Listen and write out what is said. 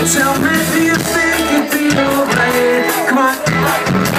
Tell me, do you think it'd be alright? Come on.